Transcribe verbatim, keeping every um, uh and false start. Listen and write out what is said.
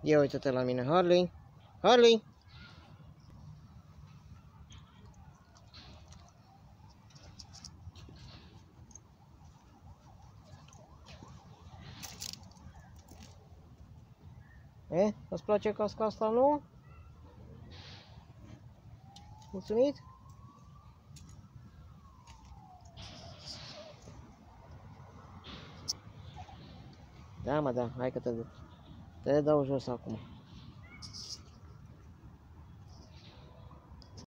Ia uite-te la mine, Harley. Harley! E? Îți place casca asta, nu? Mulțumit? Da, mă, da, hai că te duc. Te dau jos acum.